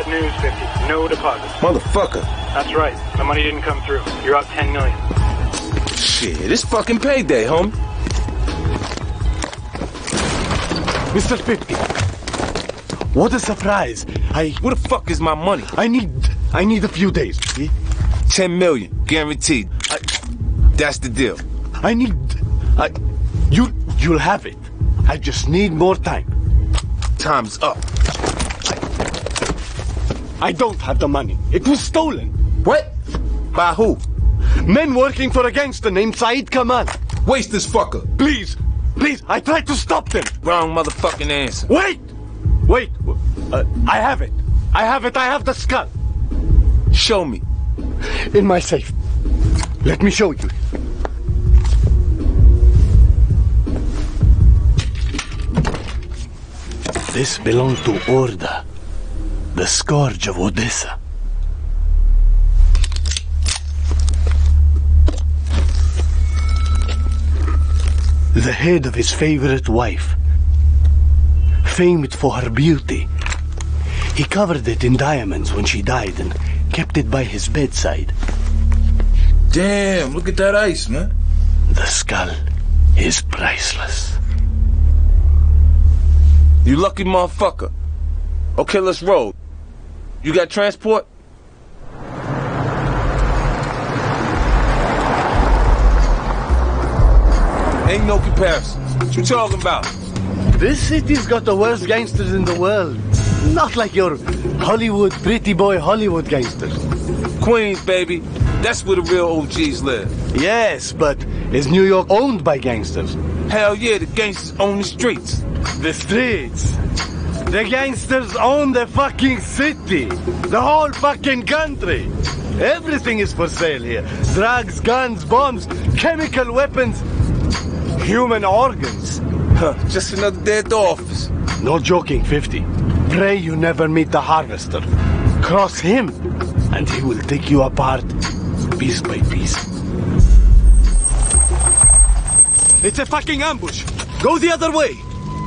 Bad news, 50. No deposit. Motherfucker. That's right. The money didn't come through. You're out 10 million. Shit, it's fucking payday, homie. Mr. 50. What a surprise. Where the fuck is my money? I need a few days. 10 million, guaranteed. That's the deal. You'll have it. I just need more time. Time's up. I don't have the money. It was stolen. What? By who? Men working for a gangster named Saeed Kamal. Waste this fucker. Please, I tried to stop them. Wrong motherfucking answer. Wait! I have it. I have the skull. Show me. In my safe. Let me show you. This belonged to Orda, the scourge of Odessa. The head of his favorite wife, famed for her beauty. He covered it in diamonds when she died and kept it by his bedside. Damn, look at that ice, man. The skull is priceless. You lucky motherfucker. Okay, let's roll. You got transport? Ain't no comparisons. What you talking about? This city's got the worst gangsters in the world. Not like your Hollywood, pretty boy Hollywood gangsters. Queens, baby. That's where the real OGs live. Yes, but is New York owned by gangsters? Hell yeah, the gangsters own the streets. The streets? The gangsters own the fucking city. The whole fucking country. Everything is for sale here. Drugs, guns, bombs, chemical weapons, human organs. Just another day at the office. No joking, 50. Pray you never meet the harvester. Cross him, and he will take you apart, piece by piece. It's a fucking ambush. Go the other way.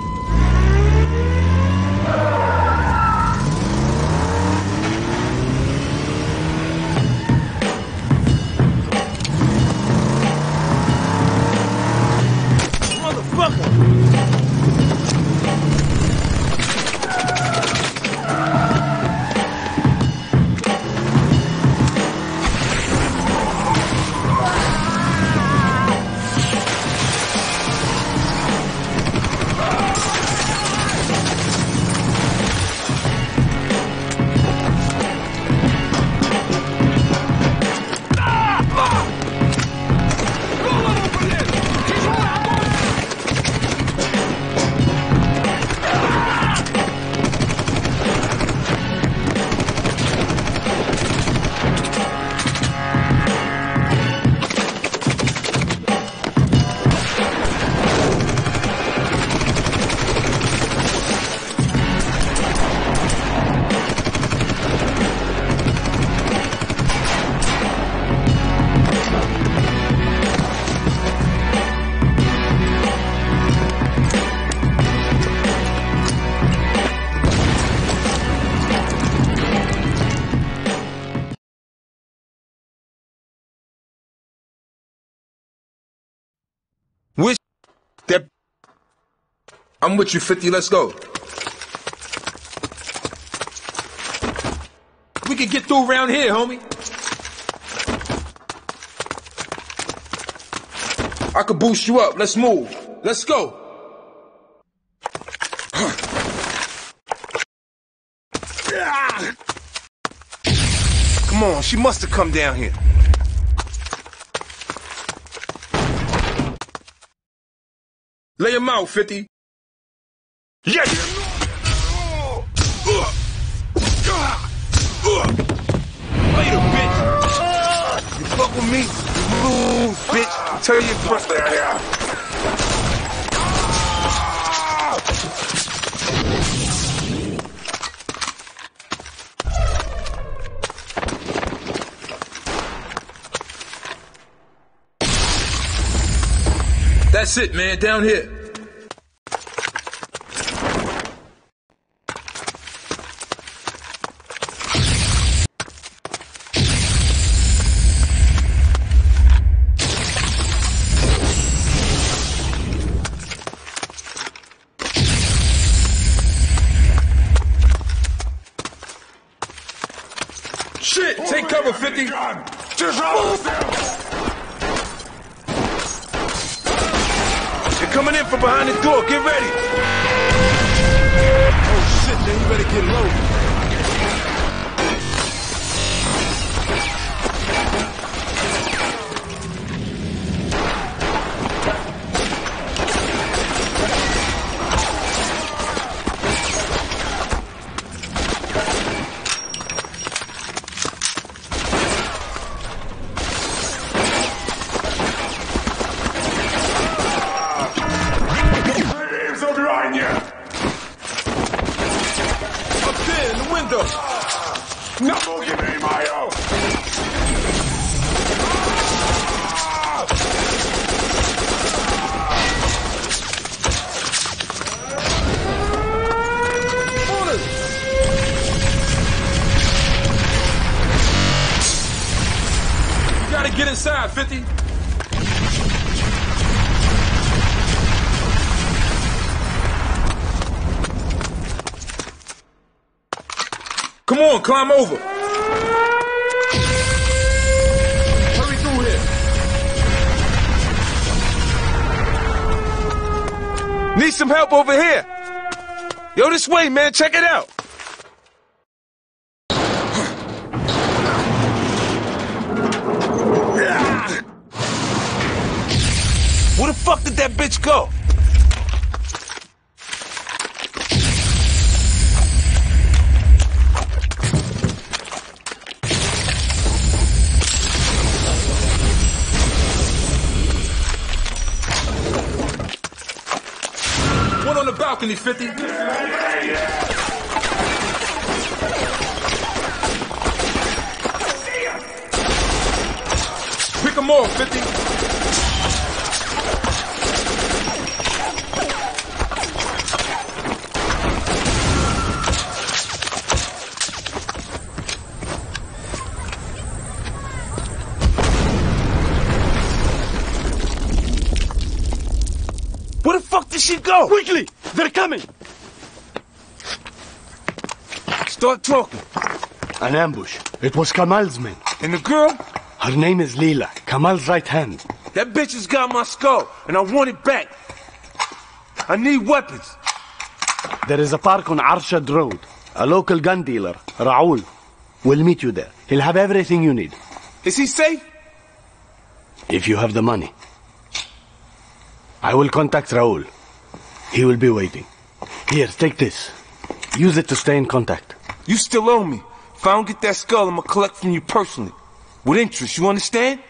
I'm with you, 50. Let's go. We can get through around here, homie. I could boost you up. Let's move. Let's go. Come on, she must have come down here. Lay him out, 50. Yes! Later, bitch! You fuck with me? Move, bitch! Tell your brother. That's it, man. Down here. 50. Just hold them. They're coming in from behind the door. Get ready. Oh, shit, then you better get low. Get inside, 50. Come on, climb over. Hurry through here. Need some help over here. Yo, this way, man. Check it out. Where the fuck did that bitch go? One on the balcony, 50. Pick them off, 50. Where the fuck did she go? Quickly! They're coming! Start talking. An ambush. It was Kamal's men. And the girl? Her name is Leela, Kamal's right hand. That bitch has got my skull, and I want it back. I need weapons. There is a park on Arshad Road. A local gun dealer, Raoul, will meet you there. He'll have everything you need. Is he safe? If you have the money. I will contact Raoul. He will be waiting. Here, take this. Use it to stay in contact. You still owe me. If I don't get that skull, I'm gonna collect from you personally. With interest, you understand?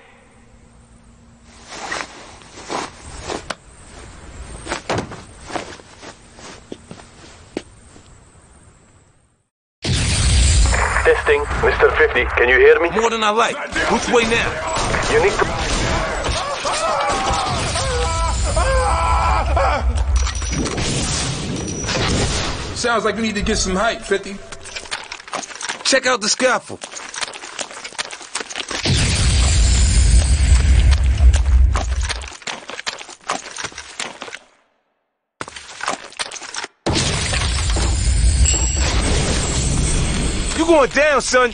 Testing, Mr. 50. Can you hear me? More than I like. Which way now? You need to... Sounds like we need to get some height, 50. Check out the scaffold. You going down, son.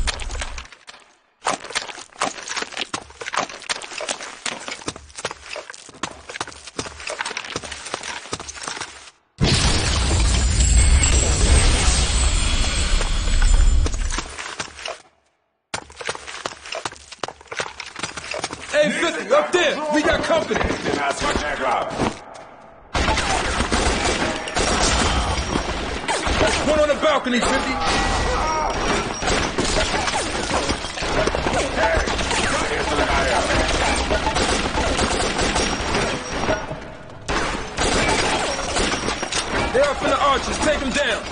Hey, 50, up there! We got company! One on the balcony, 50. They're up in the arches. Take them down.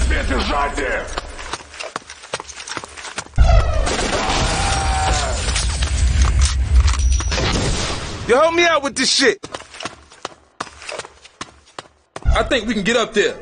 Yo, help me out with this shit. I think we can get up there.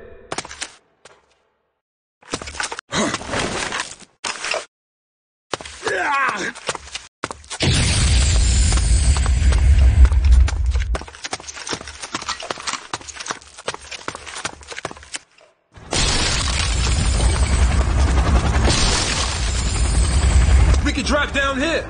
We can drop down here.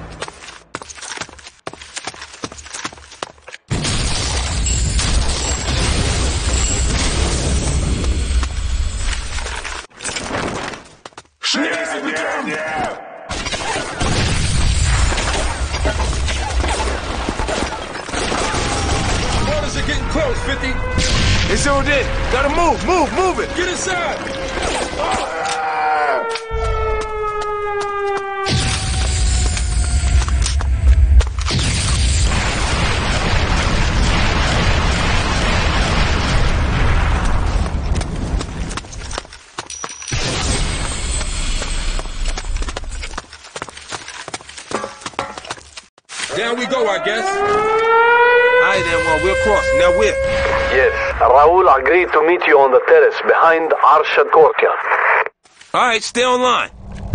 Orders are getting close, 50. It's all in. Gotta move it. Get inside. Down we go, I guess. Alright then, well, we'll cross. Now where? Yes, Raul agreed to meet you on the terrace behind Arshad Courtyard. Alright, stay online.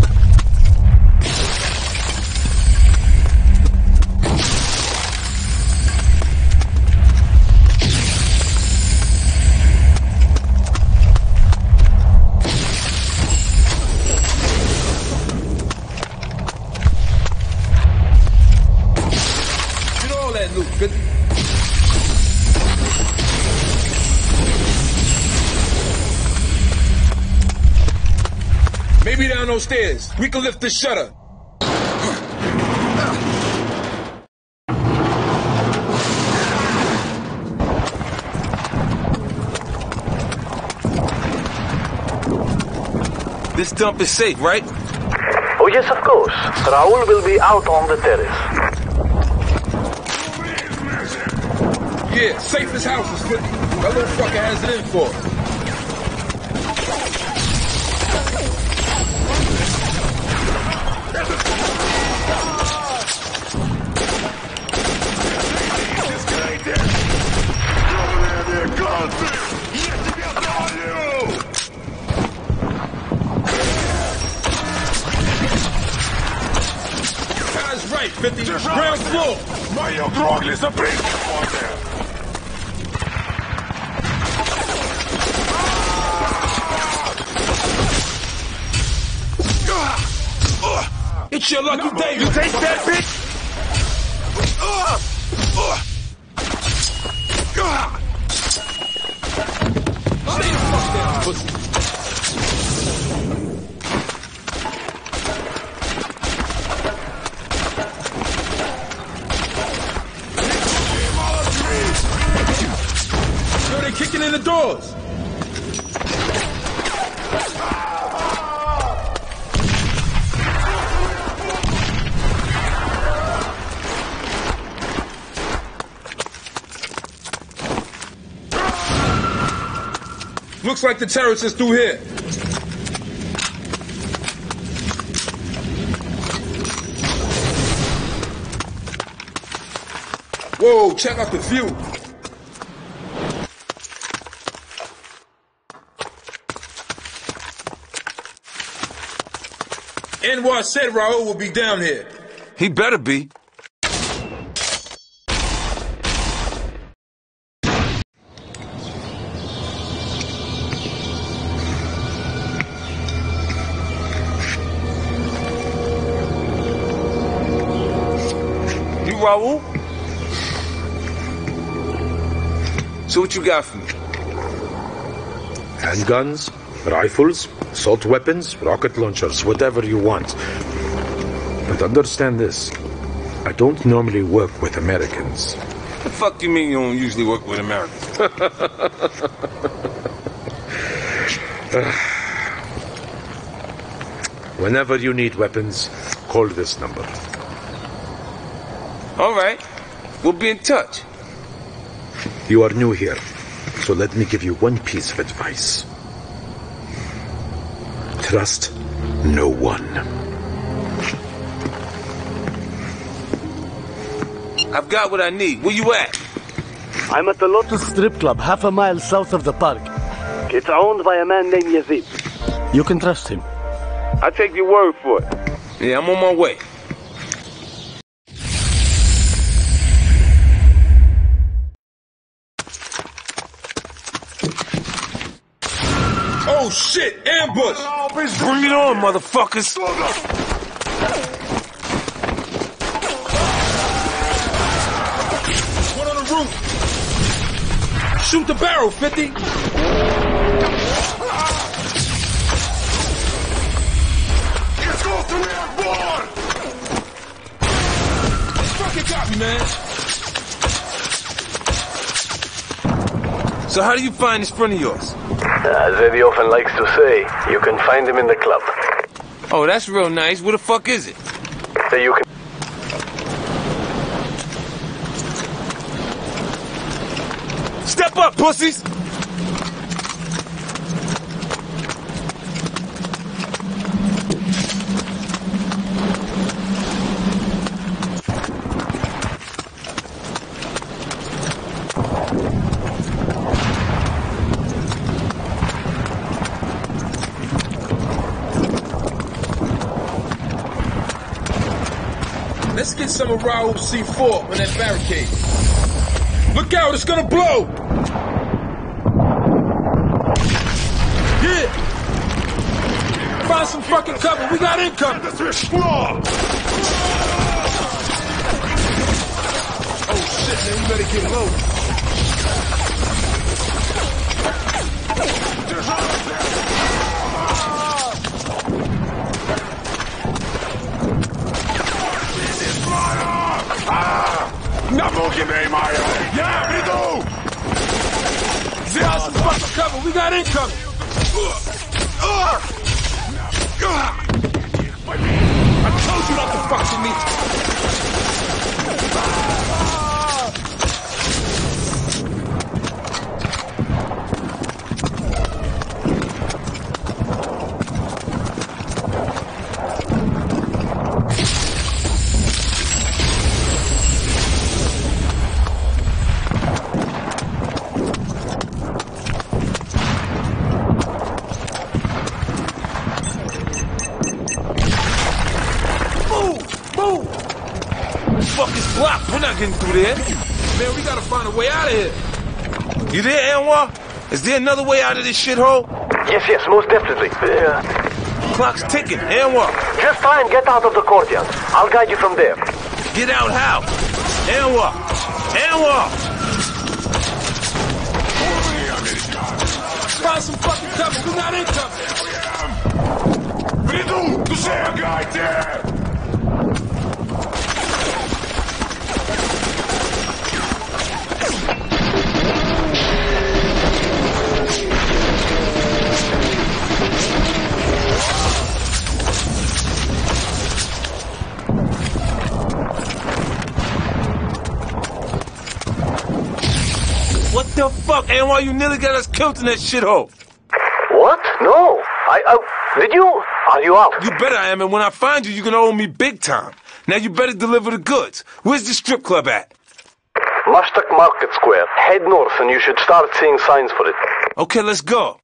Loot, 50. Maybe down those stairs. We can lift the shutter. This dump is safe, right? Oh yes, of course. Raul will be out on the terrace. Yeah, safe as houses, 50. That little fucker has it in for us. Guy's right, 50. Ground floor. Моё дрогли запрыгни, It's your lucky day. You take that, bitch? Stay the fuck down, pussy. Yo, they kicking in the doors. Looks like the terrace is through here. Whoa, check out the view. Anwar said Raul will be down here. He better be. Raul? So what you got for me? Handguns, rifles, assault weapons, rocket launchers, whatever you want. But understand this. I don't normally work with Americans. The fuck you mean you don't usually work with Americans? Whenever you need weapons, call this number. All right. We'll be in touch. You are new here, so let me give you one piece of advice. trust no one. I've got what I need. Where you at? I'm at the Lotus Strip Club, half a mile south of the park. It's owned by a man named Yazid. You can trust him. I take your word for it. Yeah, I'm on my way. Oh shit! Ambush! Bring it on, motherfuckers! One on the roof! Shoot the barrel, 50! Fucking got me, man! So how do you find this friend of yours? As Eddie often likes to say, you can find him in the club. Oh, that's real nice. Where the fuck is it? So you can... Step up, pussies! Let's get some of Raoul C4 on that barricade. Look out, it's gonna blow! Yeah! Find some fucking cover, we got income! Oh shit, man, we better get low. Yeah, we do! Find some fucking cover, we got income! I told you not to fuck with me! We're not getting through there. Man, we gotta find a way out of here. You there, Anwar? Is there another way out of this shithole? Yes, most definitely. Clock's ticking, Anwar. Just try and get out of the courtyard. I'll guide you from there. Get out how? Anwar! Anwar! Find some fucking cover, we're not in cover. Веду! Душегайте! What the fuck, Anwar? You nearly got us killed in that shithole. What? No. Did you? Are you out? You better I am, and when I find you, you're gonna owe me big time. Now you better deliver the goods. Where's the strip club at? Mashtak Market Square. Head north and you should start seeing signs for it. Okay, let's go.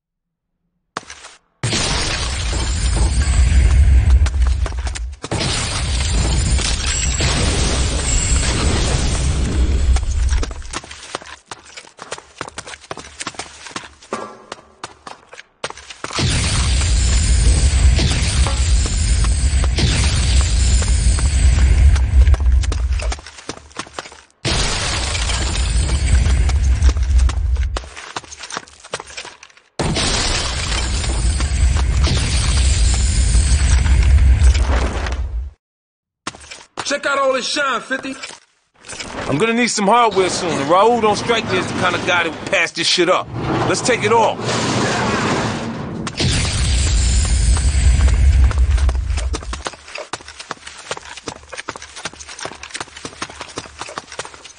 Check out all this shine, 50. I'm gonna need some hardware soon, and Raoul don't strike me as the kind of guy that would pass this shit up. Let's take it all.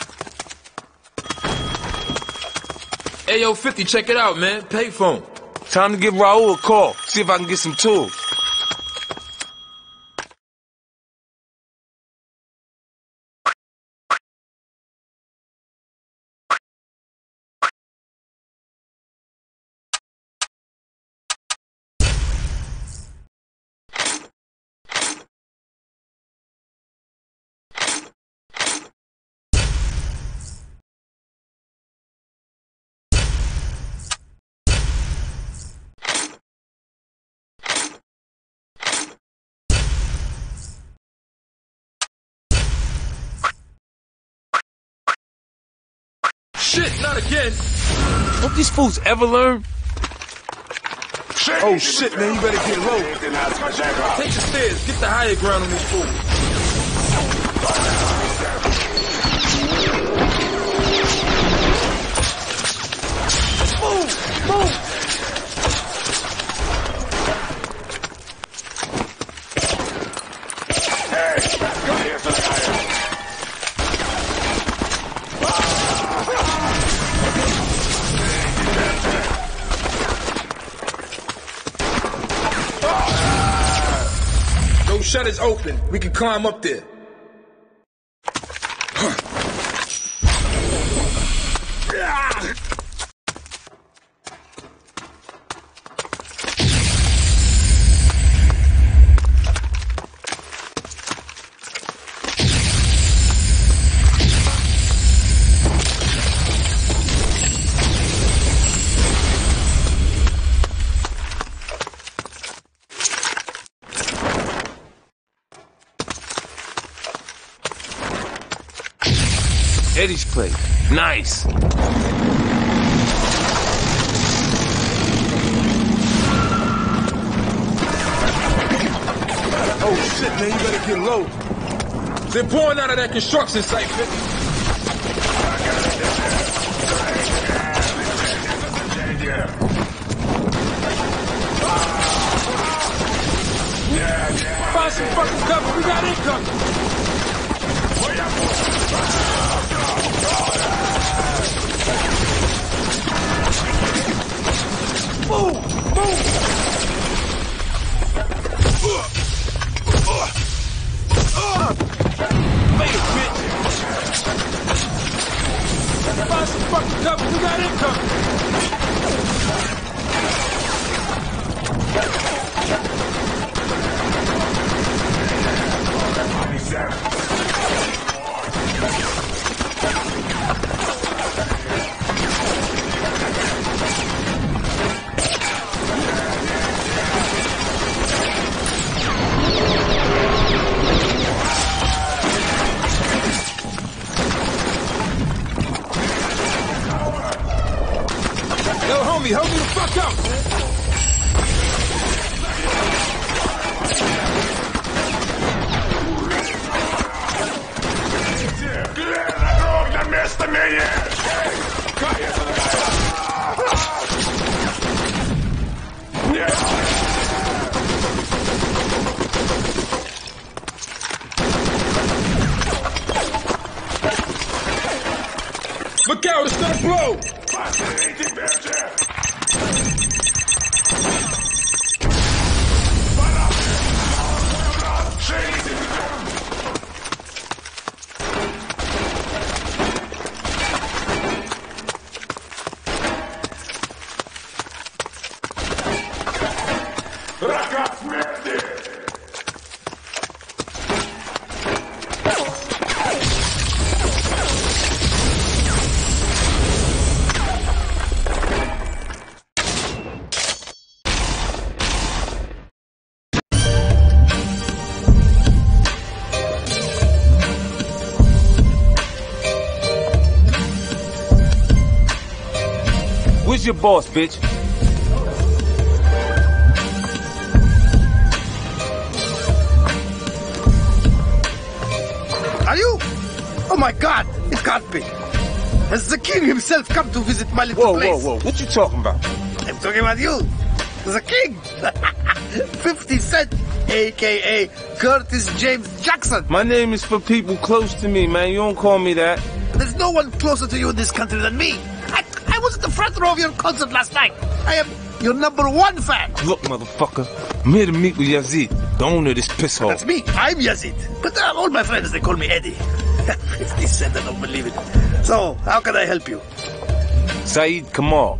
Hey, yo, 50, check it out, man. Payphone. Time to give Raul a call. See if I can get some tools. Shit, not again. Don't these fools ever learn? Oh shit, man, you better get low. Take the stairs, get the higher ground on these fools. Move! Move! Those shutters open. We can climb up there. Eddie's place. Nice. Oh shit, man, you better get low. They're pouring out of that construction site, 50. Find some fucking cover, we got income. Move! Move! Wait a bitch! Find some fucking cover, we got income! Yo, homie, help me the fuck out, man. Look out, it's gonna blow! Where's your boss, bitch? Are you? Oh my God, it can't be. Has the king himself come to visit my little place? Whoa. What you talking about? I'm talking about you. The king. 50 Cent, a.k.a. Curtis James Jackson. My name is for people close to me, man. You don't call me that. There's no one closer to you in this country than me. I was at the front row of your concert last night. I am Your number one fan. Look, motherfucker, I'm here to meet with Yazid, the owner of this piss hole. That's me. I'm Yazid. But all my friends, they call me Eddie. 50 Cent, I don't believe it. So, how can I help you? Saeed Kamal.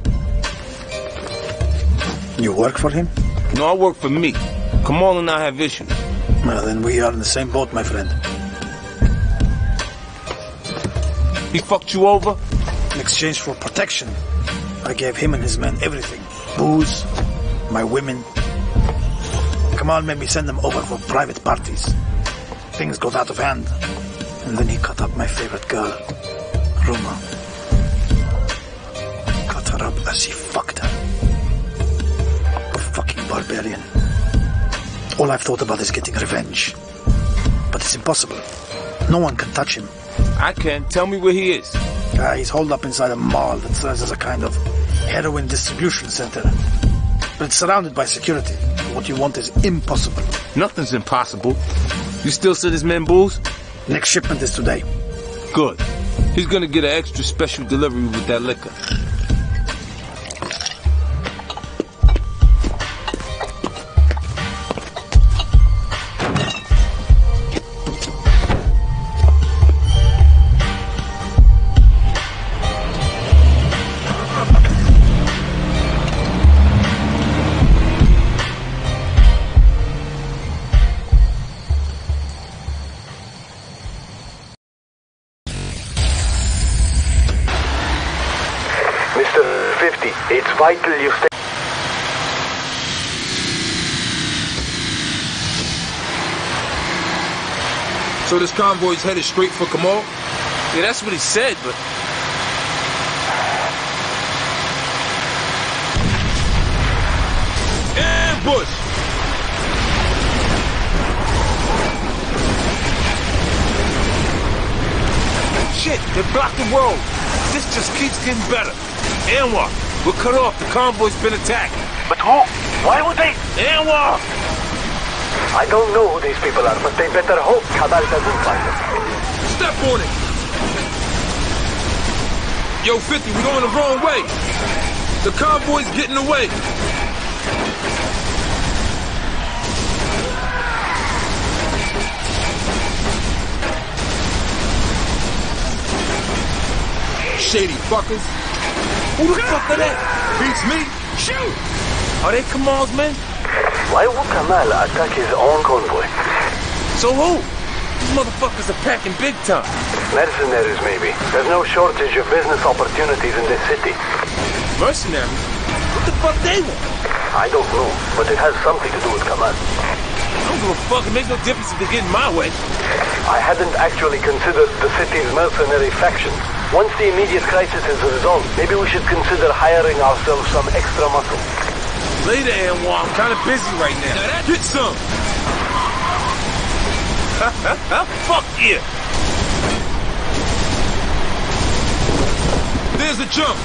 You work for him? No, I work for me. Kamal and I have issues. Well, then we are in the same boat, my friend. He fucked you over? In exchange for protection, I gave him and his men everything. Booze, my women. Kamal made me send them over for private parties. Things got out of hand. And then he cut up my favorite girl, Roma. Cut her up as he fucked her. A fucking barbarian. All I've thought about is getting revenge. But it's impossible. No one can touch him. I can. Tell me where he is. He's holed up inside a mall that serves as a kind of heroin distribution center. But it's surrounded by security. What you want is impossible. Nothing's impossible. You still send his men booze? Next shipment is today. Good. He's gonna get an extra special delivery with that liquor. Mr. 50, it's vital you stay. So this convoy's headed straight for Kamal? Yeah, that's what he said, but... Ambush! Shit, they blocked the road. This just keeps getting better. Anwar, we're cut off. The convoy's been attacked. But who? Why would they? Anwar! I don't know who these people are, but they better hope Cabal doesn't find them. Step on it! Yo, 50, we're going the wrong way. The convoy's getting away. Shady fuckers. Who the fuck are that? Beats me. Shoot! Are they Kamal's men? Why would Kamal attack his own convoy? So who? These motherfuckers are packing big time. Mercenaries, maybe. There's no shortage of business opportunities in this city. Mercenaries? What the fuck they want? I don't know, but it has something to do with Kamal. I don't give a fuck. It makes no difference if they get in my way. I hadn't actually considered the city's mercenary faction. Once the immediate crisis is resolved, maybe we should consider hiring ourselves some extra muscle. Later, Anwar. I'm kind of busy right now. Get some. Fuck you. There's a jump.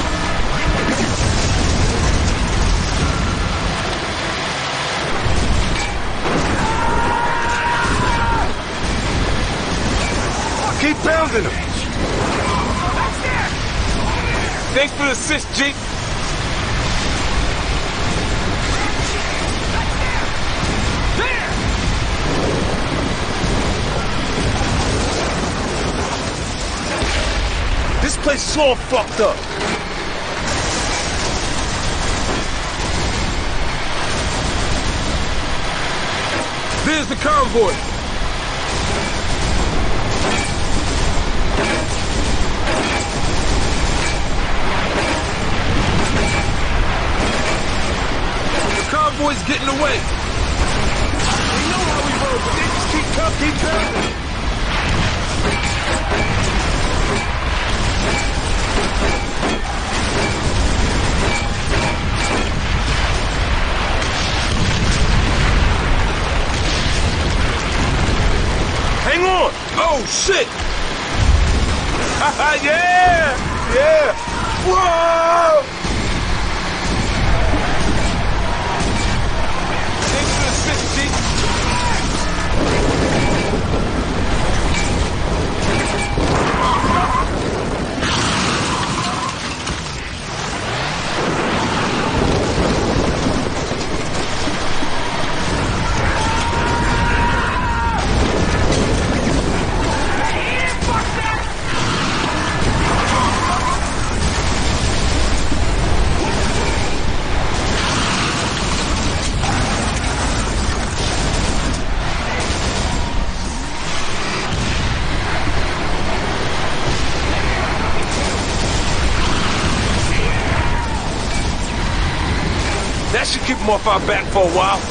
Keep pounding them. Thanks for the assist, G. This place is all fucked up. There's the convoy. The convoy's getting away. We know how we roll, but they just keep pounding. Hang on! Oh, shit! Yeah! Yeah! Whoa! Thanks for the assist, G. should keep them off our back for a while.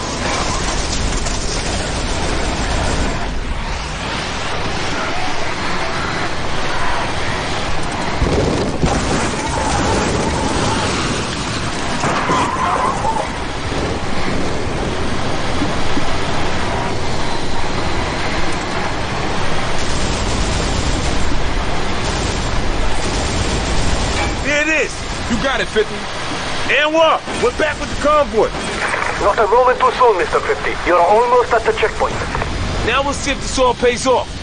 There it is. You got it, 50. And what? We're back with the convoy. Not a moment too soon, Mr. 50. You're almost at the checkpoint. Now we'll see if this all pays off.